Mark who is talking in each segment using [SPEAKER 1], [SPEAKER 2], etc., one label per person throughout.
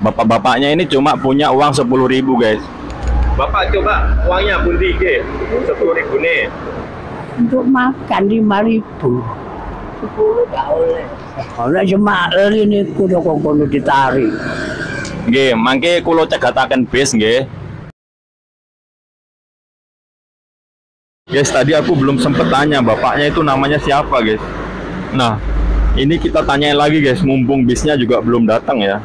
[SPEAKER 1] Bapak-bapaknya ini cuma punya uang 10.000 guys. Bapak coba uangnya bundi ke 10.000 nih.
[SPEAKER 2] Untuk makan 5.000. 10 tak oleh. Kalau cuma ini kudu kono ditarik.
[SPEAKER 1] Nggih, mangke kula cegataken bis nggih. Guys, tadi aku belum sempet tanya bapaknya itu namanya siapa guys. Nah, ini kita tanyain lagi guys, mumpung bisnya juga belum datang ya.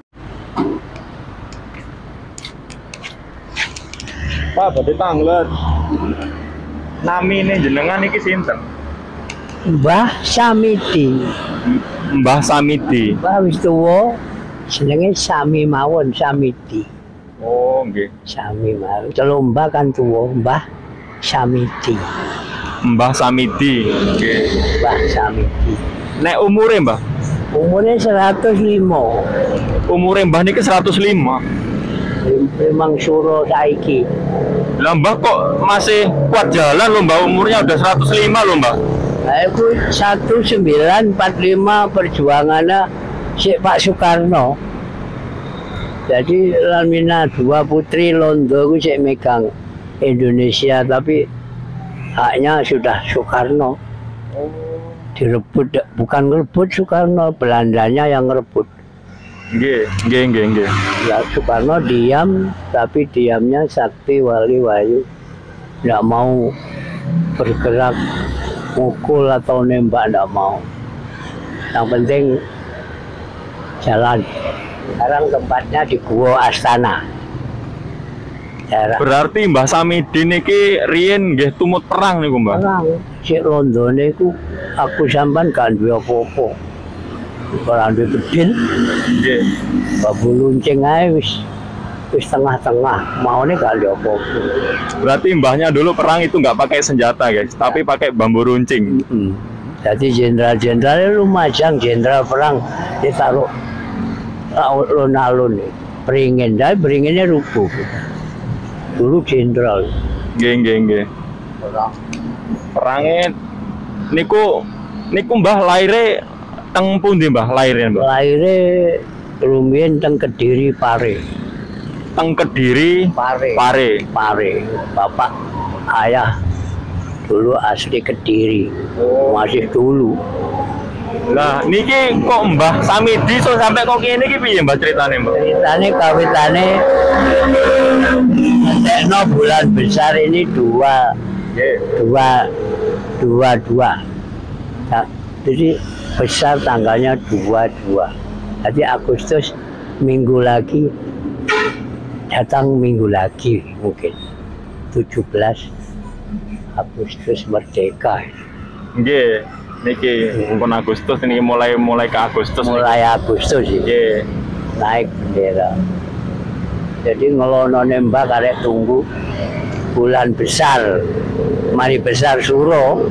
[SPEAKER 1] Pak, badhe tanglet. Nami ini jenengan iki sinten?
[SPEAKER 2] Mbah Samiti.
[SPEAKER 1] Mbah Samiti.
[SPEAKER 2] Mbah wis tuwa, jenenge Sami mawon Samiti.
[SPEAKER 1] Oh, nggih.
[SPEAKER 2] Sami mawon. Telu mbah kan tuwa, Mbah Samiti.
[SPEAKER 1] Mbah Samiti. Nggih.
[SPEAKER 2] Mbah Samiti.
[SPEAKER 1] Nek umure, Mbah?
[SPEAKER 2] Umurnya 105.
[SPEAKER 1] Umure Mbah niki 105.
[SPEAKER 2] Memang suruh saiki.
[SPEAKER 1] Lah Mbah kok masih kuat jalan loh Mbah, umurnya udah 105 loh Mbah.
[SPEAKER 2] Aku 1945 perjuangannya si Pak Soekarno. Jadi Lamina dua putri Londo aku si megang Indonesia, tapi haknya sudah Soekarno. Direbut, bukan ngerebut Soekarno, Belandanya yang ngerebut.
[SPEAKER 1] Nggih.
[SPEAKER 2] Ya, Soekarno diam, tapi diamnya Sakti Wali Wayu. Nggak mau bergerak, mukul atau nembak, nggak mau. Yang penting jalan. Sekarang tempatnya di Gua Astana.
[SPEAKER 1] Berarti Mbah Samidi niki riyen nggih tumut perang niku Mbah.
[SPEAKER 2] Perang, si Londo niku aku sampean gak duwe apa-apa. Ora duwe bedil.
[SPEAKER 1] Nggih.
[SPEAKER 2] Babu luncing ae wis tengah-tengah, maune gak ada apa-apa.
[SPEAKER 1] Berarti mbahnya dulu perang itu nggak pakai senjata guys, tapi pakai bambu runcing.
[SPEAKER 2] Jadi jenderal-jenderal Lumajang, jenderal perang ditaruh alun-alun, beringinnya rubuh. Dulu jenderal.
[SPEAKER 1] Nggih. Perangnya niku Mbah laire teng pundi Mbah laire Mbah?
[SPEAKER 2] Laire rumiyin teng Kediri Pare.
[SPEAKER 1] Teng Kediri Pare.
[SPEAKER 2] Bapak ayah dulu asli Kediri. Masih dulu.
[SPEAKER 1] Lah niki kok Mbah Samidi so sampai kok kene iki piye Mbah ceritane Mbah?
[SPEAKER 2] Ceritane kawitane tekno bulan besar ini dua. Nah, jadi besar tanggalnya 22. Jadi Agustus minggu lagi datang, minggu lagi mungkin 17 Agustus merdeka.
[SPEAKER 1] Nggih. Niki pun Agustus ini mulai ke Agustus.
[SPEAKER 2] Mulai Agustus
[SPEAKER 1] nggih.
[SPEAKER 2] Naik bendera. Jadi ngelono nembak karek tunggu bulan besar. Mari besar suruh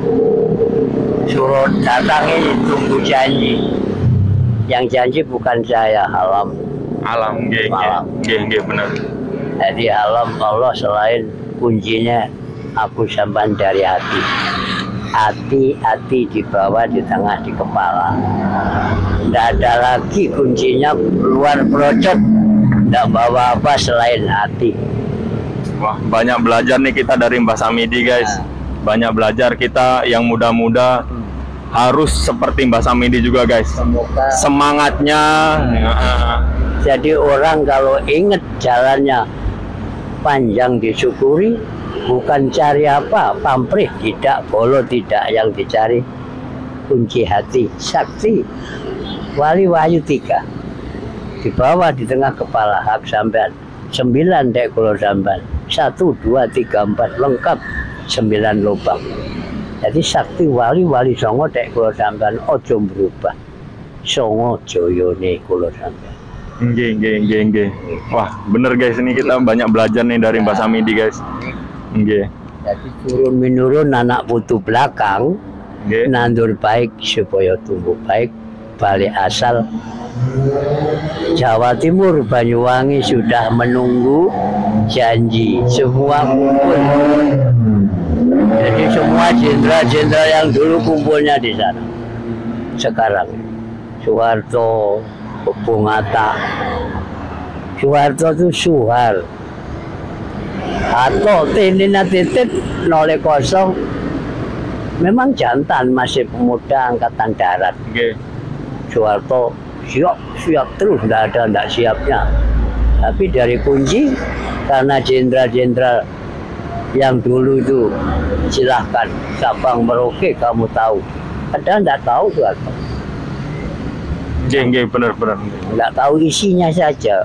[SPEAKER 2] datang ini tunggu janji. Yang janji bukan saya, alam.
[SPEAKER 1] Nggih benar.
[SPEAKER 2] Jadi alam Allah selain kuncinya aku sampan dari hati. Hati dibawa di tengah di kepala. Tidak ada lagi kuncinya luar procot. Tidak bawa apa selain hati.
[SPEAKER 1] Wah, banyak belajar nih kita dari Mbah Samidi guys. Banyak belajar kita yang muda-muda harus seperti Mbah Samidi juga guys.
[SPEAKER 2] Semoga
[SPEAKER 1] semangatnya.
[SPEAKER 2] Jadi orang kalau ingat jalannya panjang disyukuri. Bukan cari apa, pamrih tidak, bolo tidak, yang dicari kunci hati, sakti, wali wahyu 3 dibawa di tengah kepala hak sampean 9 dek kulo sampean 1, 2, 3, 4 lengkap 9 lubang. Jadi sakti wali songo dek kulo sampean ojo berubah, songo joyone kulo sampean.
[SPEAKER 1] Nggih. Wah, bener guys, ini kita banyak belajar nih dari Mbah Samidi guys. Nggih.
[SPEAKER 2] Jadi turun menurun anak putu belakang, nandur baik supaya tumbuh baik, balik asal Jawa Timur Banyuwangi sudah menunggu janji semua kumpul. Jadi semua jenderal-jenderal yang dulu kumpulnya di sana. Sekarang Soeharto, Bung Hatta, Soeharto itu Suhar. Atau Tinina titik 00. Memang jantan, masih pemuda angkatan darat.
[SPEAKER 1] Nggih.
[SPEAKER 2] Soeharto siap terus, tidak siapnya. Tapi dari kunci, karena jenderal-jenderal yang dulu itu silahkan Sabang Merauke kamu tahu. Padahal tidak tahu Soeharto.
[SPEAKER 1] Nggih, bener.
[SPEAKER 2] Tidak tahu isinya saja.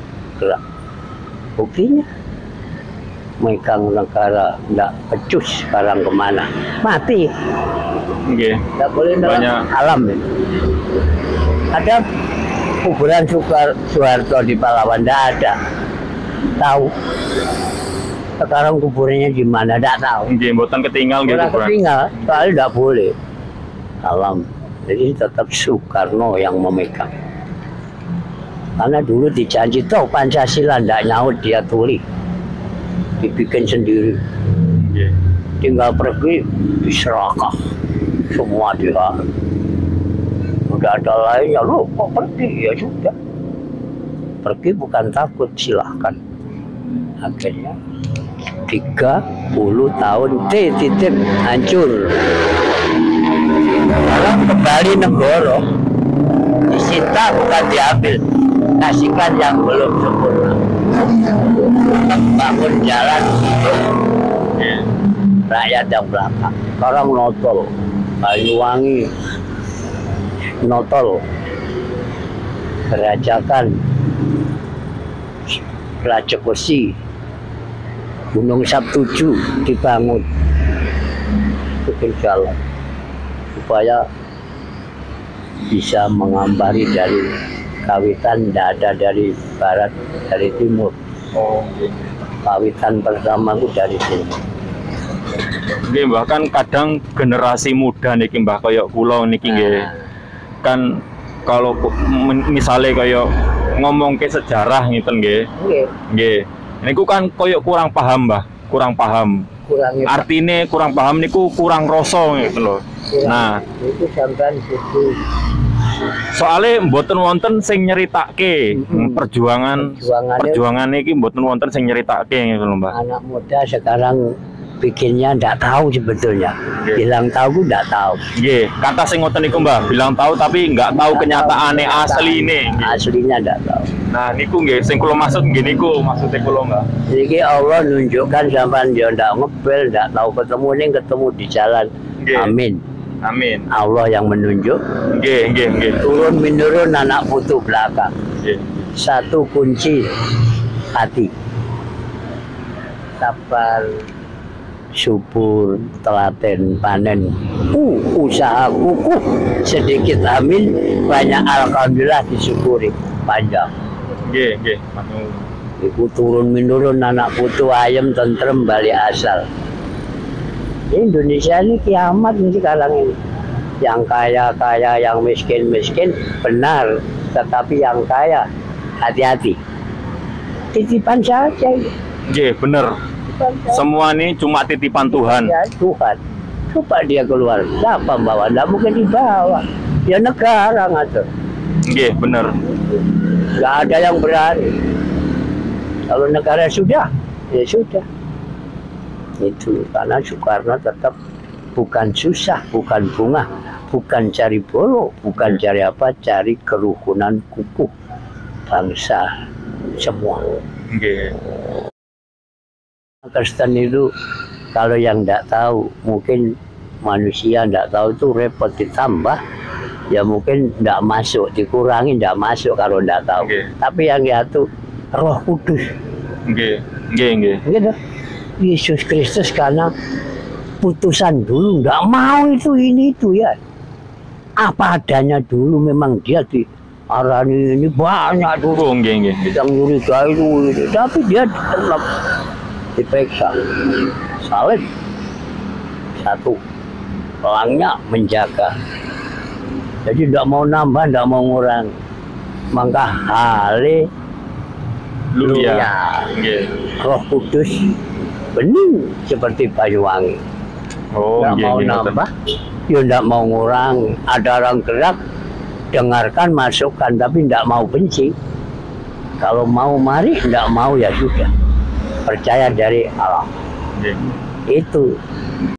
[SPEAKER 2] Buktinya megang negara, tidak becus sekarang kemana, mati.
[SPEAKER 1] Nggih.
[SPEAKER 2] Tidak boleh dalam
[SPEAKER 1] Banyak.
[SPEAKER 2] alam. Ada kuburan Soeharto di Pahlawan, tidak ada. Tahu? Sekarang kuburannya di mana? Tidak tahu.
[SPEAKER 1] Nggih, mboten ketinggal gitu,
[SPEAKER 2] Orang
[SPEAKER 1] Bro.
[SPEAKER 2] ketinggal, soalnya tidak boleh. Alam. Jadi tetap Soekarno yang memegang. Karena dulu dijanji tahu Pancasila tidak nyaut, dia tulis. Dibikin sendiri.
[SPEAKER 1] Nggih.
[SPEAKER 2] Tinggal pergi diserahkan. Semua dia. Udah ada lainnya, lo kok pergi? Ya sudah. Pergi bukan takut, silahkan. Akhirnya 30 tahun titip hancur. Sekarang kembali negara, disita bukan diambil, kasihkan yang belum sempurna. Bangun jalan untuk rakyat yang belakang. Sekarang notol, Banyuwangi notol, Kerajakan, Raja Besi, Gunung Sabtuju dibangun, bikin jalan supaya bisa mengambari dari kawitan, tidak ada dari barat, dari timur.
[SPEAKER 1] Oh,
[SPEAKER 2] Kawitan pertama itu dari timur.
[SPEAKER 1] nggih, bahkan kadang generasi muda niki Mbah kaya kula niki nggih. Kan kalau misalnya kaya ngomong ke sejarah ngiten nggih. Nggih. Niku kan koyo kurang paham, Mbah. Kurang paham. Artine kurang paham niku kurang rasa gitu loh. Nah,
[SPEAKER 2] itu sampean kudu
[SPEAKER 1] soalnya mboten wonten sing nyeritake perjuangan iki mboten wonten sing nyeritake gitu loh, Mbah.
[SPEAKER 2] anak muda sekarang bikinnya ndak tahu sebetulnya. Bilang tahu ndak tahu.
[SPEAKER 1] Nggih, kata sing ngoten niku, Mbah, bilang tahu tapi nggak tahu kenyataane asline.
[SPEAKER 2] Aslinya ndak tahu.
[SPEAKER 1] Nah, niku nggih sing kula maksud nggih niku maksudnya kula, Mbah.
[SPEAKER 2] Jadi Allah nunjukkan sampean dia ndak ngebel, ndak tahu ketemu di jalan.
[SPEAKER 1] Nggih.
[SPEAKER 2] Amin.
[SPEAKER 1] Amin.
[SPEAKER 2] Allah yang menunjuk.
[SPEAKER 1] Nggih.
[SPEAKER 2] Turun menurun anak putu belakang.
[SPEAKER 1] Nggih.
[SPEAKER 2] Satu kunci hati. Sabar, subur, telaten, panen, usaha kukuh, sedikit amin, banyak alhamdulillah, disyukuri, panjang.
[SPEAKER 1] Nggih.
[SPEAKER 2] Iku turun menurun anak putu ayam tentrem balik asal. Indonesia ini kiamat nih sekarang ini. Yang kaya, yang miskin, benar. Tetapi yang kaya, hati-hati. Titipan saja.
[SPEAKER 1] Nggih, bener. Semua ini cuma titipan Tuhan.
[SPEAKER 2] Ya, Tuhan. Coba dia keluar. Siapa bawa? Tidak mungkin dibawa. Ya negara ngatur.
[SPEAKER 1] Nggih, bener.
[SPEAKER 2] Nggak ada yang berani. Kalau negara sudah, ya sudah. Itu karena Soekarno tetap bukan susah, bukan bunga, bukan cari bolo, bukan cari apa, cari kerukunan kukuh bangsa semua.
[SPEAKER 1] Nggih.
[SPEAKER 2] Kristen itu kalau yang tidak tahu, mungkin manusia tidak tahu itu repot ditambah, ya mungkin tidak masuk, dikurangi tidak masuk kalau tidak tahu.
[SPEAKER 1] Okay.
[SPEAKER 2] Tapi yang itu Roh Kudus.
[SPEAKER 1] Nggih.
[SPEAKER 2] Gitu. Yesus Kristus karena putusan dulu nggak mau ini ya. Apa adanya dulu memang dia di arani ini banyak dulu.
[SPEAKER 1] Oh, nggih.
[SPEAKER 2] Yang curiga itu, tapi dia tetap diperiksa. Salib satu, pelangnya menjaga. Jadi tidak mau nambah, tidak mau ngurang. Maka haleluya.
[SPEAKER 1] Nggih.
[SPEAKER 2] Roh Kudus bening seperti Banyuwangi.
[SPEAKER 1] Oh,
[SPEAKER 2] Nggak mau nambah, ya tidak mau ngurang. Ada orang gerak, dengarkan, masukkan, tapi tidak mau benci. Kalau mau mari, tidak mau ya sudah. Percaya dari Allah.
[SPEAKER 1] Nggih.
[SPEAKER 2] Itu